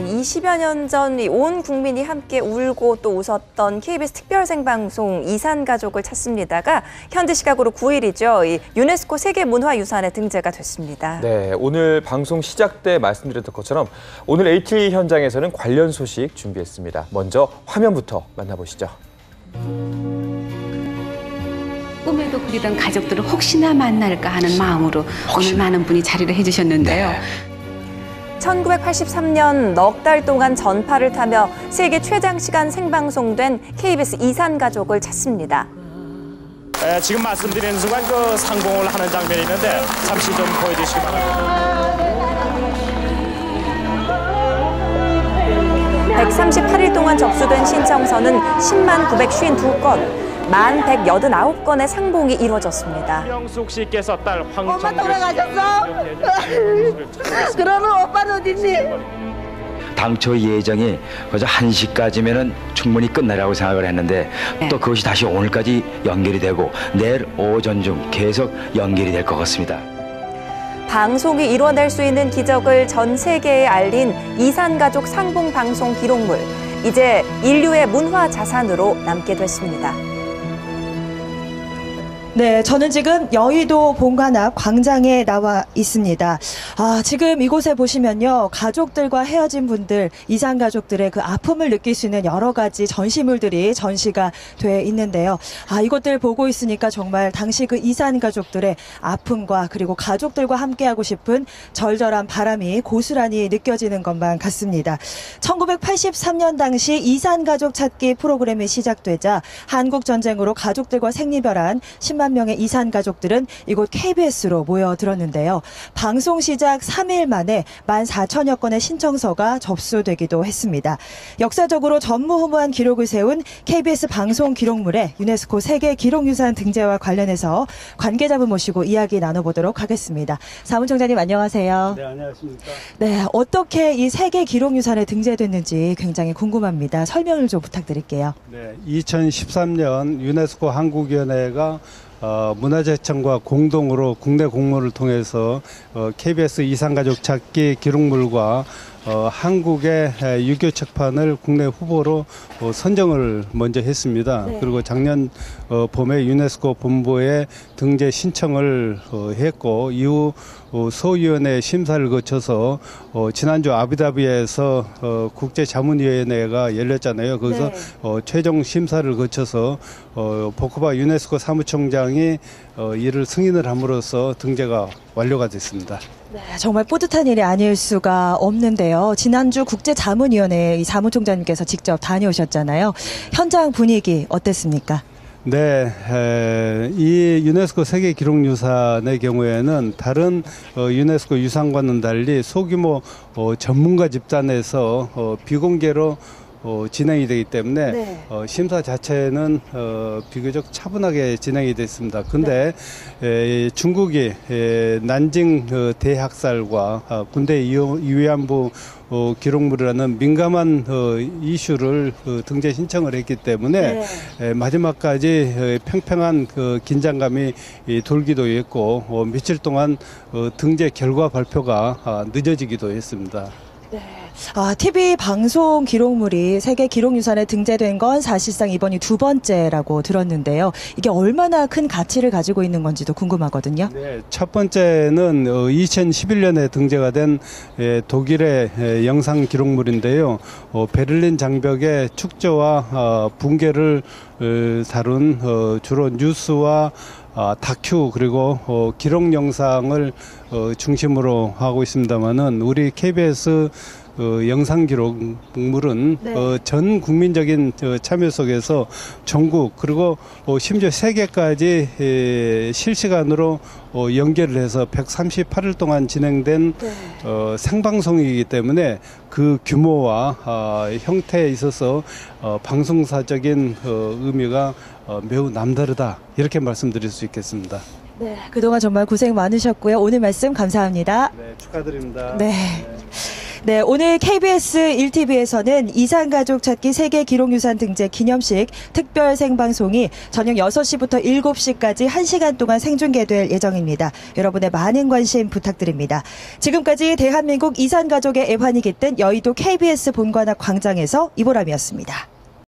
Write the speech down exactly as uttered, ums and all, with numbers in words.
이십여 년 전 온 국민이 함께 울고 또 웃었던 케이비에스 특별 생방송 이산가족을 찾습니다가 현지 시각으로 구 일이죠. 이 유네스코 세계문화유산에 등재가 됐습니다. 네, 오늘 방송 시작 때 말씀드렸던 것처럼 오늘 에이티 현장에서는 관련 소식 준비했습니다. 먼저 화면부터 만나보시죠. 꿈에도 그리던 가족들을 혹시나 만날까 하는 마음으로 혹시... 오늘 많은 분이 자리를 해주셨는데요. 네. 천구백팔십삼 년 넉 달 동안 전파를 타며 세계 최장 시간 생방송된 케이비에스 이산가족을 찾습니다. 네, 지금 말씀드리는 순간 그 상봉을 하는 장면이 있는데 잠시 좀 보여주시기 바랍니다. 백삼십팔 일 동안 접수된 신청서는 십만 구백오십이 건. 만 백팔십구 건의 상봉이 이루어졌습니다. 명숙 씨께서 딸 황정규 씨. 엄마 돌아가셨어? 그러면 오빠는 어딨니? 당초 예정이 그저 한 시까지면은 충분히 끝나라고 생각을 했는데 네. 또 그것이 다시 오늘까지 연결이 되고 내일 오전 중 계속 연결이 될 것 같습니다. 방송이 이뤄낼 수 있는 기적을 전 세계에 알린 이산가족 상봉 방송 기록물. 이제 인류의 문화 자산으로 남게 됐습니다. 네, 저는 지금 여의도 본관 앞 광장에 나와 있습니다. 아, 지금 이곳에 보시면요. 가족들과 헤어진 분들, 이산 가족들의 그 아픔을 느낄 수 있는 여러 가지 전시물들이 전시가 돼 있는데요. 아, 이것들 보고 있으니까 정말 당시 그 이산 가족들의 아픔과 그리고 가족들과 함께하고 싶은 절절한 바람이 고스란히 느껴지는 것만 같습니다. 천구백팔십삼 년 당시 이산 가족 찾기 프로그램이 시작되자 한국 전쟁으로 가족들과 생리별한 십만 명의 이산 가족들은 이곳 케이비에스로 모여들었는데요. 방송 시작 삼 일 만에 만 사천여 건의 신청서가 접수되기도 했습니다. 역사적으로 전무후무한 기록을 세운 케이비에스 방송 기록물에 유네스코 세계 기록유산 등재와 관련해서 관계자분 모시고 이야기 나눠보도록 하겠습니다. 사무총장님 안녕하세요. 네, 안녕하십니까. 네, 어떻게 이 세계 기록유산에 등재됐는지 굉장히 궁금합니다. 설명을 좀 부탁드릴게요. 네, 이천십삼 년 유네스코 한국위원회가 어, 문화재청과 공동으로 국내 공모를 통해서 어, 케이비에스 이산가족 찾기 기록물과 어, 한국의 유교 책판을 국내 후보로 어, 선정을 먼저 했습니다. 네. 그리고 작년 어, 봄에 유네스코 본부에 등재 신청을 어, 했고 이후 어, 소위원회 심사를 거쳐서 어, 지난주 아부다비에서 어, 국제자문위원회가 열렸잖아요. 거기서 네. 어, 최종 심사를 거쳐서 어, 보코바 유네스코 사무총장이 어, 이를 승인을 함으로써 등재가 완료가 됐습니다. 네, 정말 뿌듯한 일이 아닐 수가 없는데요. 지난주 국제자문위원회에 이 사무총장님께서 직접 다녀오셨잖아요. 현장 분위기 어땠습니까? 네, 에, 이 유네스코 세계기록유산의 경우에는 다른 어, 유네스코 유산과는 달리 소규모 어, 전문가 집단에서 어, 비공개로 어, 진행이 되기 때문에 네. 어, 심사 자체는 어, 비교적 차분하게 진행이 됐습니다. 근데 네. 에, 중국이 에, 난징 어, 대학살과 어, 군대 위안부 어, 기록물이라는 민감한 어, 이슈를 어, 등재 신청을 했기 때문에 네. 에, 마지막까지 어, 팽팽한 그 긴장감이 이, 돌기도 했고 어, 며칠 동안 어, 등재 결과 발표가 아, 늦어지기도 했습니다. 네. 아, 티비 방송 기록물이 세계 기록유산에 등재된 건 사실상 이번이 두 번째라고 들었는데요. 이게 얼마나 큰 가치를 가지고 있는 건지도 궁금하거든요. 네, 첫 번째는 어, 이천십일 년에 등재가 된 에, 독일의 에, 영상 기록물인데요. 어, 베를린 장벽의 축제와 어, 붕괴를 어, 다룬 어, 주로 뉴스와 아, 다큐 그리고 어, 기록 영상을 어, 중심으로 하고 있습니다만은 우리 케이비에스 어, 영상 기록물은 네. 어, 전 국민적인 어, 참여 속에서 전국 그리고 어, 심지어 세계까지 에, 실시간으로 어, 연결을 해서 백삼십팔 일 동안 진행된 네. 어, 생방송이기 때문에 그 규모와 어, 형태에 있어서 어, 방송사적인 어, 의미가 어, 매우 남다르다 이렇게 말씀드릴 수 있겠습니다. 네, 그동안 정말 고생 많으셨고요. 오늘 말씀 감사합니다. 네, 축하드립니다. 네. 네, 오늘 케이비에스 일 티비에서는 이산가족 찾기 세계 기록유산 등재 기념식 특별 생방송이 저녁 여섯 시부터 일곱 시까지 한 시간 동안 생중계될 예정입니다. 여러분의 많은 관심 부탁드립니다. 지금까지 대한민국 이산가족의 애환이 깃든 여의도 케이비에스 본관 앞 광장에서 이보람이었습니다.